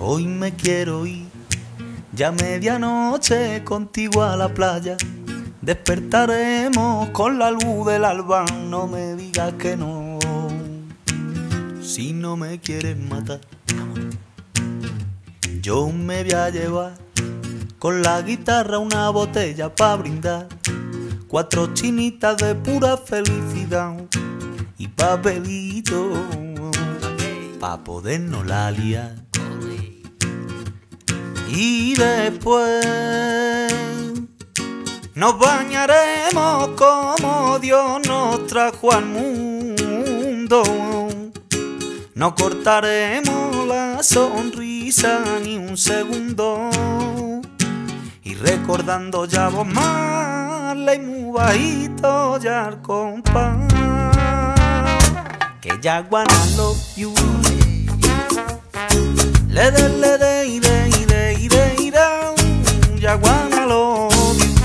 Hoy me quiero ir, ya medianoche contigo a la playa. Despertaremos con la luz del alba, no me digas que no, si no me quieres matar. Yo me voy a llevar con la guitarra una botella pa' brindar, 4 chinitas de pura felicidad y papelito pa' podernos la liar. Y después nos bañaremos como Dios nos trajo al mundo. No cortaremos la sonrisa ni un segundo. Y recordando ya Bob Marley muy bajito ya al compás, que ya wanna love you. Le de ya wanna love you.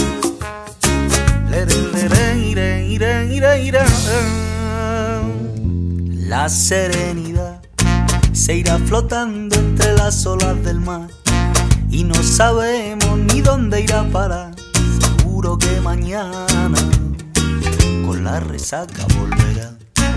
La serenidad se irá flotando entre las olas del mar y no sabemos ni dónde irá a parar. Seguro que mañana con la resaca volverá.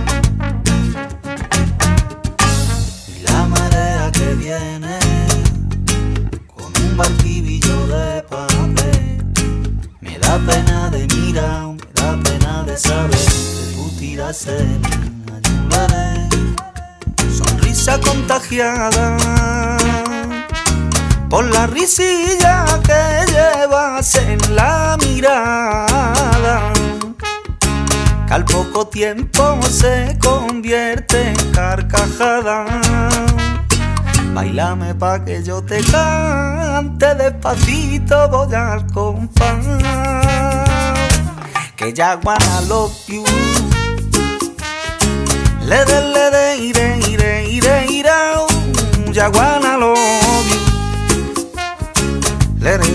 Y la marea que viene con un barquillo de papel, me da pena de mirar, me da pena de saber que tú tiras en mí. Ayudaré, sonrisa contagiada por la risilla que llevas en la mirada, que al poco tiempo se convierte en carcajada. Bailame pa' que yo te cante despacito, voy al compás, que ya wanna love you. Le ya wanna love you. Le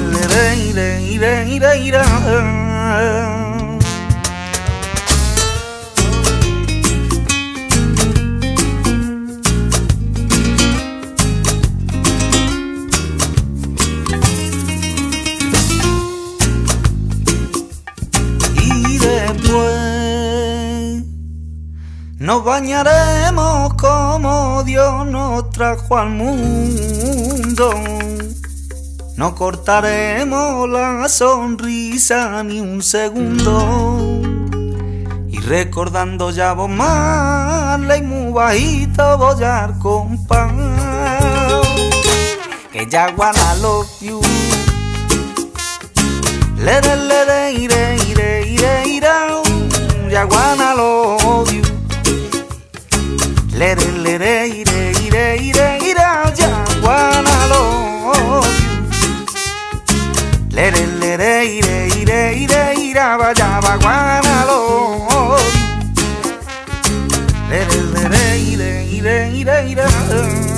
nos bañaremos como Dios nos trajo al mundo. No cortaremos la sonrisa ni un segundo. Y recordando ya Bob Marley muy bajito voy al compás, que ya wanna love you. Ya wanna love you. Ya wanna love you. Ya wanna love you.